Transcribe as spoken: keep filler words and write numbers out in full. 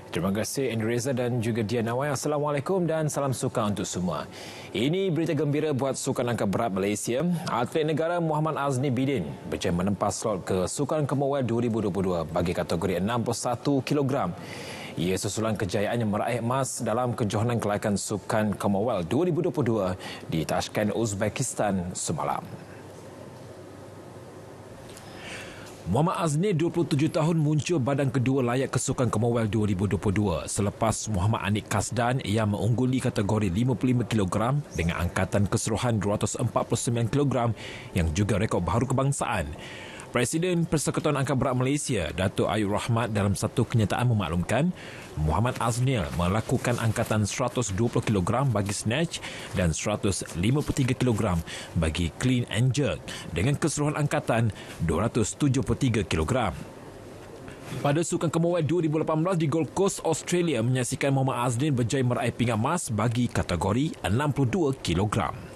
Terima kasih Andrew Reza dan juga Diana Wai. Assalamualaikum dan salam suka untuk semua. Ini berita gembira buat sukan angkat berat Malaysia. Atlet negara Muhammad Azni Bidin berjaya menempah slot ke Sukan Commonwealth dua ribu dua puluh dua bagi kategori enam puluh satu kilogram. Ia susulan kejayaannya meraih emas dalam kejohanan kelayakan Sukan Commonwealth dua ribu dua puluh dua di Tashkent, Uzbekistan semalam. Muhammad Azni, dua puluh tujuh tahun, muncul badan kedua layak ke Sukan Commonwealth dua ribu dua puluh dua selepas Muhammad Anik Kasdan yang mengungguli kategori lima puluh lima kilogram dengan angkatan keseluruhan dua ratus empat puluh sembilan kilogram yang juga rekod baharu kebangsaan. Presiden Persekutuan Angkat Berat Malaysia, Datuk Ayub Rahmat, dalam satu kenyataan memaklumkan Muhammad Azni melakukan angkatan seratus dua puluh kilogram bagi snatch dan seratus lima puluh tiga kilogram bagi clean and jerk dengan keseluruhan angkatan dua ratus tujuh puluh tiga kilogram. Pada Sukan Commonwealth dua ribu lapan belas di Gold Coast, Australia menyaksikan Muhammad Azni berjaya meraih pinggan emas bagi kategori enam puluh dua kilogram.